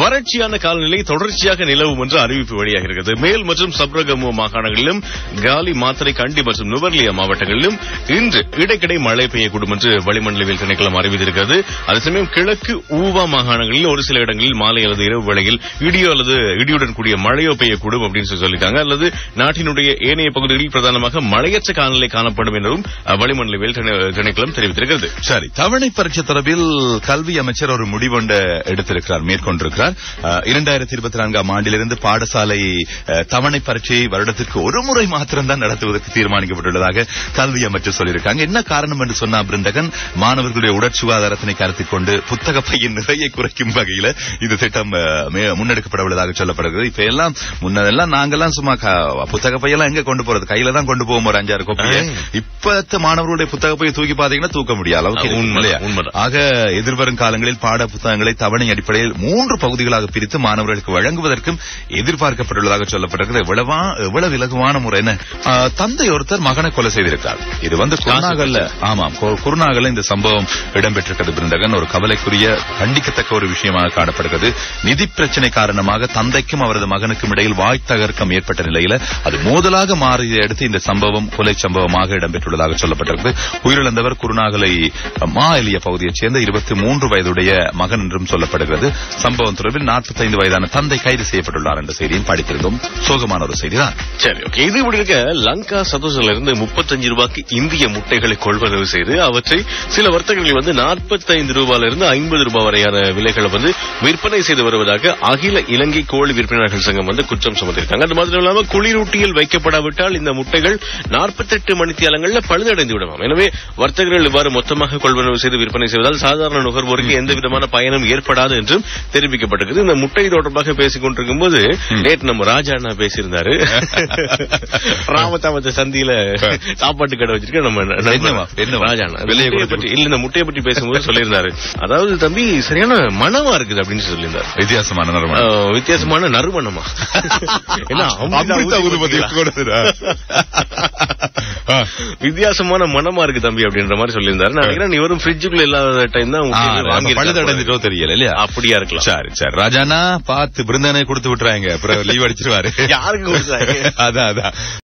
வறட்சியான காலநிலை தொடர்ச்சியாக நிலவும் என்று அறிவிப்பு வெளியாகிறது. மேல் மற்றும் சப்ரகமு மாகாணங்களிலும் காலி, மாத்தறை, கண்டி மற்றும் நுவர்லியா மாவட்டங்களிலும் இன்று இடைக்கிடை மழை பெய்யக்கூடும் என்று வளிமண்டலவியல் திணைக்களம் அறிவித்திருக்கிறது. அதே சமயம் கிழக்கு ஊவா மாகாணங்களில் ஒரு சில இடங்களில் மாலை அல்லது இரவு வேளையில் இடியோ அல்லது இடியுடன் கூடிய மழையோ பெய்யக்கூடும் அப்படின்னு சொல்லியிருக்காங்க. அல்லது நாட்டினுடைய ஏனைய பகுதிகளில் பிரதானமாக மழையற்ற காலநிலை காணப்படும் என்றும் வளிமண்டலவியல் திணைக்களம் தெரிவித்திருக்கிறது. சரி, தவணை பரீட்சை தொடர்பில் கல்வி அமைச்சர் ஒரு முடிவொன்றை மேற்கொண்டிருக்கிறார். 2024 ஆண்டிலிருந்து பாடசாலை தவணை பரீட்சையை வருடத்திற்கு ஒரு முறை மாத்திரம்தான் நடத்துவதற்கு தீர்மானிக்கப்பட்டுள்ளதாக கல்வி அமைச்சர் சொல்லியிருக்காங்க. என்ன காரணம் என்று சொன்னா பிருந்தகன், மாணவர்களுடைய உடற் சுகாதாரத்தினை கருத்தில் கொண்டு புத்தக பையின் நிறைய குறைக்கும் வகையில் இந்த திட்டம் முன்னெடுக்கப்பட உள்ளதாக சொல்லப்படுகிறது. இப்ப எல்லாம் முன்னதெல்லாம் நாங்கெல்லாம் சும்மா புத்தக பையெல்லாம் எங்க கொண்டு போறது, கையில தான் கொண்டு போவோம் ஒரு 5-6 கோப்பையை. இப்ப மாணவர்களுடைய புத்தக பையை தூக்கி பாத்தீங்கன்னா தூக்க முடியாது. ஆக எதிர்வரும் காலங்களில் பாட புத்தகங்களை தவணை அடிப்படையில் 3 பகுதிகளாக பிரித்து மாணவர்களுக்கு வழங்குவதற்கும் எதிர்பார்க்கப்பட்டுள்ளதாக சொல்லப்பட்டிருக்கிறது. எவ்வளவு இலகுவான முறை. தந்தை ஒருத்தர் மகனை கொலை செய்திருக்கிறார். இது குருநாகல்ல இந்த சம்பவம் இடம்பெற்றிருக்கிறது. பிருந்தகன், ஒரு கவலைக்குரிய கண்டிக்கத்தக்க ஒரு விஷயமாக காணப்படுகிறது. நிதி பிரச்சனை காரணமாக தந்தைக்கும் அவரது மகனுக்கும் இடையில் வாய் தகர்க்கம் ஏற்பட்ட நிலையில் அது மோதலாக மாறிய அடுத்து இந்த சம்பவம் கொலை சம்பவமாக இடம்பெற்றுள்ளதாக சொல்லப்பட்டிருக்கிறது. உயிரிழந்தவர் குருநாகலை மா எலிய பகுதியைச் சேர்ந்த 23 வயதுடைய மகன் என்றும் சொல்லப்படுகிறது. சம்பவம் தொடர்பில் 45 வயதான தந்தை கைது செய்யப்பட்டுள்ளார் என்ற செய்தியும் படித்திருந்தோம். சோகமான ஒரு செய்திதான். சரி, இது இப்படி இருக்க லங்கா சதோசிலிருந்து 35 ரூபாய்க்கு இந்திய முட்டைகளை கொள்வனவு செய்து அவற்றை சில வர்த்தகர்கள் 45 ரூபாயிலிருந்து 50 ரூபாய் வரையான விலைகளை விற்பனை செய்து வருவதாக அகில இலங்கை கோழி விற்பனையாளர்கள் சங்கம் குற்றம் சுமத்திருக்காங்க. அது மாத்திரம் இல்லாமல் குளிரூட்டியில் வைக்கப்படாவிட்டால் இந்த முட்டைகள் 48 மணித்தியாலங்களில் பழுதடைந்து விடுவாம். எனவே வர்த்தகர்கள் இவ்வாறு மொத்தமாக கொள்வனவு செய்து விற்பனை செய்வதால் சாதாரண நுகர்வோருக்கு எந்த விதமான பயனும் ஏற்படாது என்றும் தெரிவிக்கப்பட்டிருக்கிறது. இந்த முட்டை தொடர்பாக பேசிக் கொண்டிருக்கும் போது நேற்று நம்ம ராஜா அண்ணா பேசியிருந்தாரு. ராமதாமத்த சந்தியில சாப்பாட்டு கடை வச்சிருக்க நம்ம ராஜா அண்ணா இந்த முட்டையை பற்றி பேசும்போது சொல்லியிருந்தாரு. அதாவது தம்பி சரியான மனமா இருக்குது அப்படின்னு சொல்லியிருந்தாரு. வித்தியாசமான நறுமணமா வித்தியாசமான மனமா இருக்கு தம்பி அப்படின்ற மாதிரி சொல்லியிருந்தாரு. நான் நினைக்கிறேன் இவரும் ஃப்ரிட்ஜுக்குள்ள இல்லாத டைம் தான் பழுதடைந்துட்டோ தெரியல இல்லையா? அப்படியா இருக்கலாம். சரி சரி, ராஜானா பார்த்து பிருந்தனை கொடுத்து விட்டுறாங்க, அப்புறம் லீவ் அடிச்சிருவாரு. யாருக்கு கொடுத்தாங்க? அதான்